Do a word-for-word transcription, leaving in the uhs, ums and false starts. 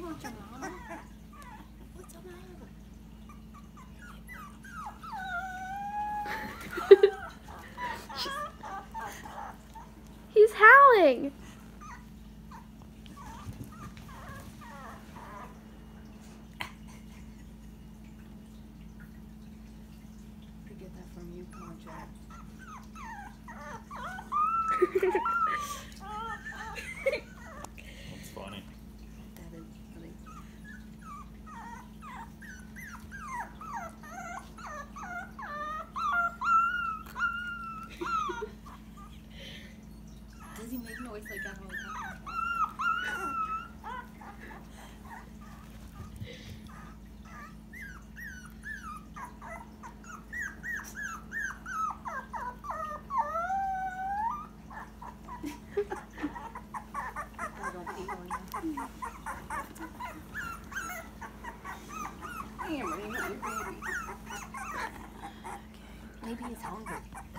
want your mama? What's the matter? He's howling. You get that from you, contract. That's funny. That is funny. Does he make noise like that all the time? I don't pee on you. Damn, I didn't want your baby. Okay, maybe he's hungry.